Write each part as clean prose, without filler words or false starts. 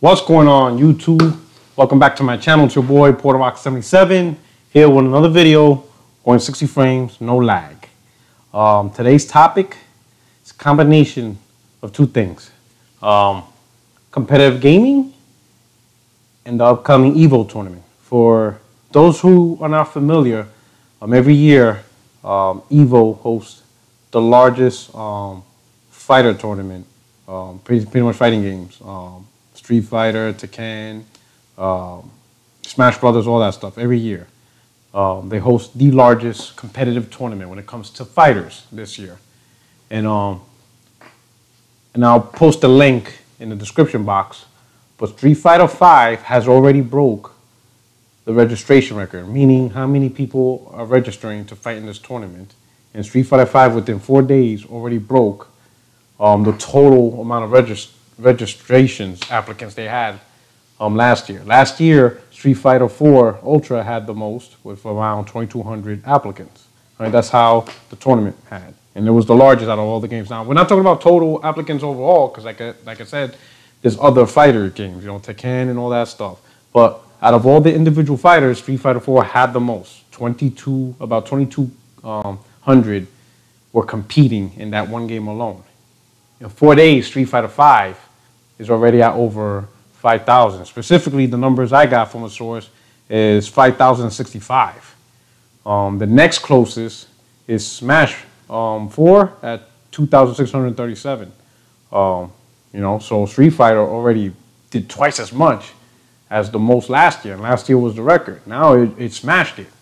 What's going on, YouTube? Welcome back to my channel. It's your boy PorterRock77 here with another video going 60 frames, no lag. Today's topic is a combination of two things: competitive gaming and the upcoming Evo tournament. For those who are not familiar, every year Evo hosts the largest fighter tournament, pretty much fighting games. Street Fighter, Tekken, Smash Brothers, all that stuff. Every year, they host the largest competitive tournament when it comes to fighters this year, and I'll post a link in the description box. But Street Fighter V has already broke the registration record, meaning how many people are registering to fight in this tournament. And Street Fighter V within 4 days already broke the total amount of registrations applicants they had last year. Last year, Street Fighter 4 Ultra had the most with around 2,200 applicants. Right, that's how the tournament had, and it was the largest out of all the games. Now, we're not talking about total applicants overall, because like I said, there's other fighter games, Tekken and all that stuff. But out of all the individual fighters, Street Fighter 4 had the most. About 2,200 were competing in that one game alone. In 4 days, Street Fighter V is already at over 5,000. Specifically, the numbers I got from a source is 5,065. The next closest is Smash 4 at 2,637. So Street Fighter already did twice as much as the most last year. And last year was the record. Now it smashed it.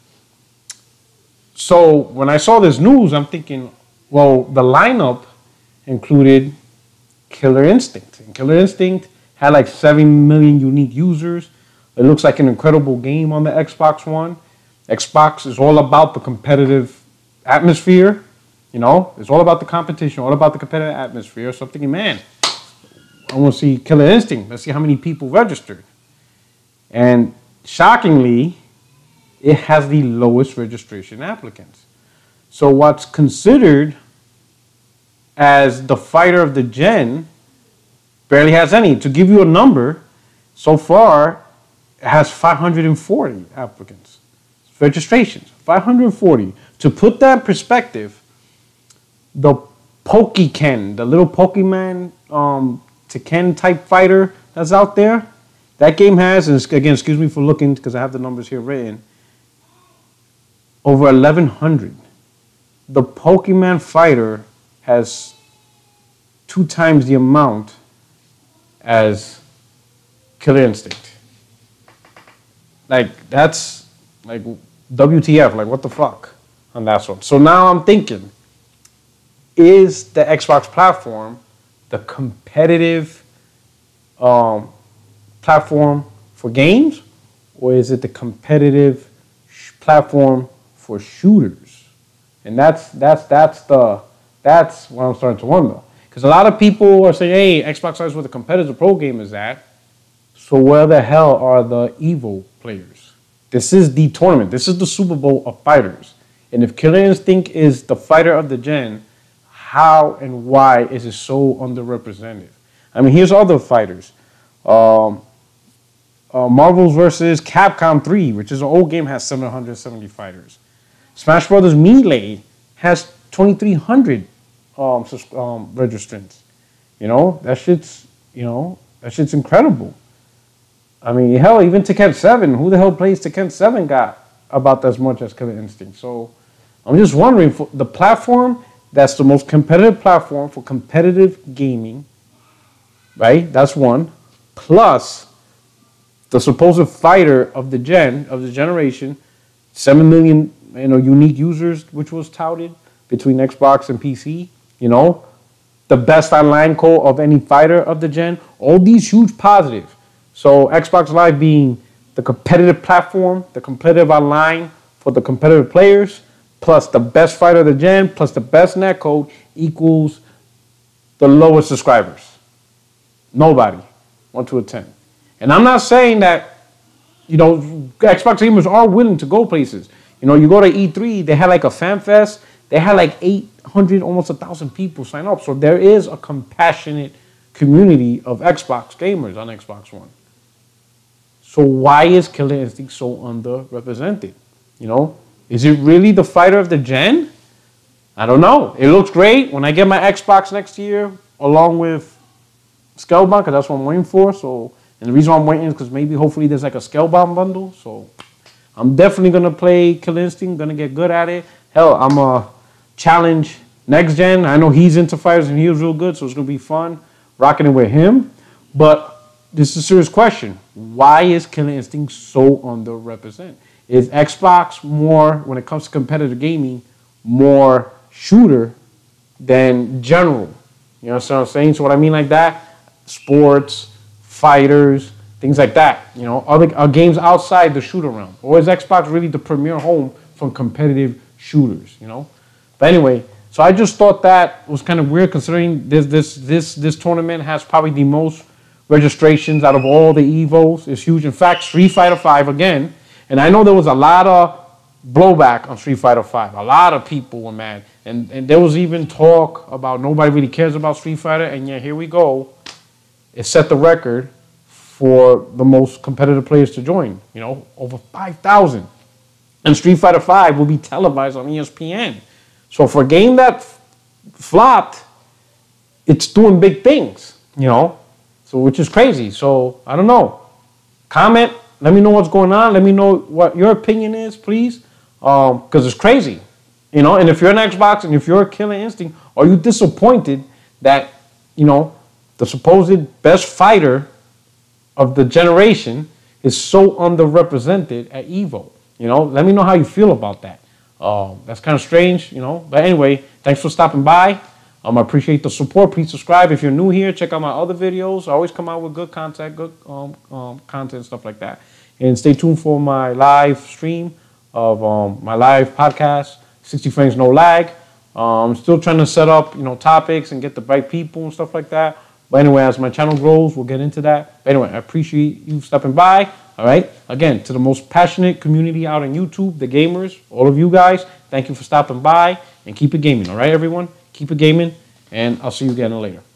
So when I saw this news, I'm thinking, well, the lineup included Killer Instinct. And Killer Instinct had like 7 million unique users. It looks like an incredible game on the Xbox One. Xbox is all about the competitive atmosphere. It's all about the competition, all about the competitive atmosphere. So I'm thinking, man, I want to see Killer Instinct. Let's see how many people registered. And shockingly, it has the lowest registration applicants. So what's considered as the fighter of the gen barely has any. To give you a number, so far it has 540 applicants, registrations, 540. To put that in perspective, the Pokéken, the little Pokemon Tekken type fighter that's out there, that game has, and again, excuse me for looking because I have the numbers here written, over 1,100. The Pokemon fighter has 2 times the amount as Killer Instinct. Like, that's like WTF, like what the fuck on that one. So now I'm thinking, is the Xbox platform the competitive platform for games, or is it the competitive platform for shooters? And that's what I'm starting to wonder. Because a lot of people are saying, hey, Xbox is where the competitive pro game is at. So where the hell are the Evo players? This is the tournament. This is the Super Bowl of fighters. And if Killer Instinct is the fighter of the gen, how and why is it so underrepresented? I mean, here's other fighters. Marvel's versus Capcom 3, which is an old game, has 770 fighters. Smash Brothers Melee has 2,300 registrants. That shit's incredible. I mean, hell, even Tekken 7, who the hell plays Tekken 7 got about as much as Killer Instinct. So I'm just wondering, for the platform that's the most competitive platform for competitive gaming, right? That's one. Plus the supposed fighter of the generation, 7 million unique users, which was touted between Xbox and PC. The best online code of any fighter of the gen. All these huge positives. So Xbox Live being the competitive platform, the competitive online for the competitive players, plus the best fighter of the gen, plus the best netcode equals the lowest subscribers. Nobody. 1 to a 10. And I'm not saying that, Xbox gamers are willing to go places. You go to E3, they had like a fan fest. They had like 800, almost 1,000 people sign up. So there is a compassionate community of Xbox gamers on Xbox One. So why is Killer Instinct so underrepresented? You know, is it really the fighter of the gen? I don't know. It looks great. When I get my Xbox next year, along with Scalebound, because that's what I'm waiting for. So, and the reason why I'm waiting is because maybe, hopefully, there's like a Scalebound bundle. So, I'm definitely gonna play Killer Instinct. Gonna get good at it. Hell, I'm a challenge next gen. I know he's into fighters and he was real good, so it's gonna be fun rocking it with him. But this is a serious question. Why is Killer Instinct so underrepresented? Is Xbox more, when it comes to competitive gaming, more shooter than general? You know what I'm saying? So what I mean like that, sports, fighters, things like that. You know, other games outside the shooter realm. Or is Xbox really the premier home for competitive shooters? You know. But anyway, so I just thought that was kind of weird, considering this tournament has probably the most registrations out of all the Evos. It's huge. In fact, Street Fighter V again, and I know there was a lot of blowback on Street Fighter V. A lot of people were mad. And there was even talk about nobody really cares about Street Fighter, and yet here we go. It set the record for the most competitive players to join. You know, over 5,000. And Street Fighter V will be televised on ESPN. So for a game that flopped, it's doing big things, you know, so which is crazy. So I don't know. Comment. Let me know what's going on. Let me know what your opinion is, please, because it's crazy, you know. And if you're an Xbox and if you're a Killer Instinct, are you disappointed that, you know, the supposed best fighter of the generation is so underrepresented at EVO? You know, let me know how you feel about that. That's kind of strange, you know. But anyway, thanks for stopping by. I appreciate the support. Please subscribe if you're new here. Check out my other videos. I always come out with good content, content, stuff like that. And stay tuned for my live stream of my live podcast, 60 frames, no lag. I'm still trying to set up, you know, topics and get the right people and stuff like that. But anyway, as my channel grows, we'll get into that. But anyway, I appreciate you stopping by. All right. Again, to the most passionate community out on YouTube, the gamers, all of you guys, thank you for stopping by and keep it gaming. All right, everyone? Keep it gaming, and I'll see you again later.